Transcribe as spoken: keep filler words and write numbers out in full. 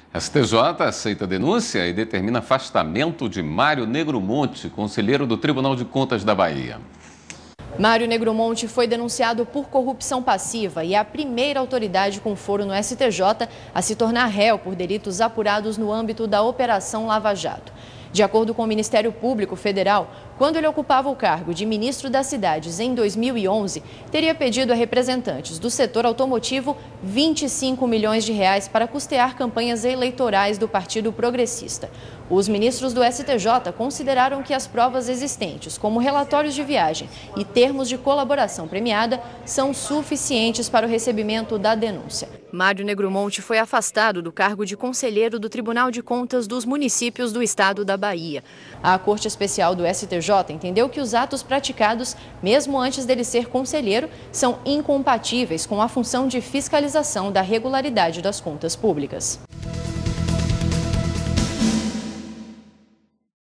S T J aceita a denúncia e determina afastamento de Mário Negromonte, conselheiro do Tribunal de Contas da Bahia. Mário Negromonte foi denunciado por corrupção passiva e é a primeira autoridade com foro no S T J a se tornar réu por delitos apurados no âmbito da Operação Lava Jato. De acordo com o Ministério Público Federal, quando ele ocupava o cargo de ministro das Cidades em dois mil e onze, teria pedido a representantes do setor automotivo vinte e cinco milhões de reais para custear campanhas eleitorais do Partido Progressista. Os ministros do S T J consideraram que as provas existentes, como relatórios de viagem e termos de colaboração premiada, são suficientes para o recebimento da denúncia. Mário Negromonte foi afastado do cargo de conselheiro do Tribunal de Contas dos Municípios do Estado da Bahia. A Corte Especial do S T J entendeu que os atos praticados, mesmo antes dele ser conselheiro, são incompatíveis com a função de fiscalização da regularidade das contas públicas.